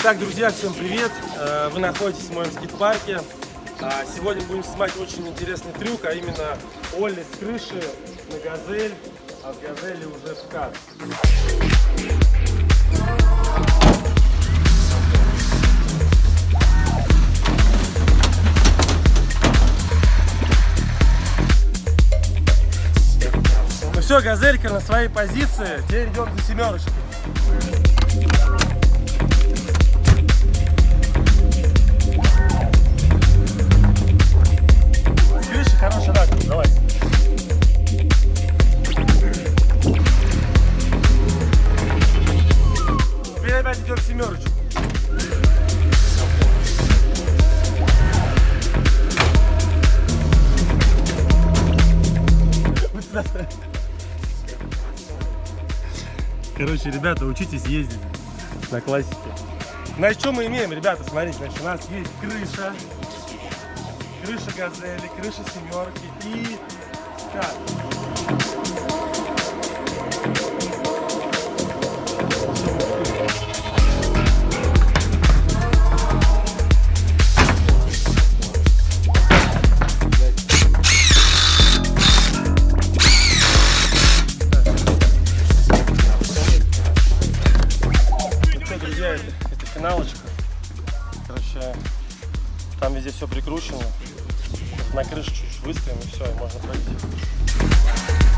Итак, друзья, всем привет! Вы находитесь в моем скейт-парке. Сегодня будем снимать очень интересный трюк, а именно олли с крыши на газель, а с газели уже в скат. Ну все, газелька на своей позиции, теперь идем за семерочкой. Хороший ракурс, давай. Теперь опять идем в семерочку. Короче, ребята, учитесь ездить на классике. Значит, что мы имеем, ребята, смотрите, значит, у нас есть крыша газели, крыша семерки и скат. Ну что, друзья, это финалочка. Короче, там везде все прикручено. На крышу чуть-чуть выставим и все, и можно пройти.